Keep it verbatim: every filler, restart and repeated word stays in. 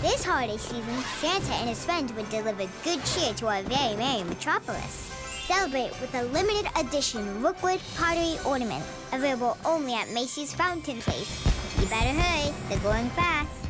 This holiday season, Santa and his friends would deliver good cheer to our very merry metropolis. Celebrate with a limited edition Rookwood Pottery Ornament, available only at Macy's Fountain Place. You better hurry, they're going fast.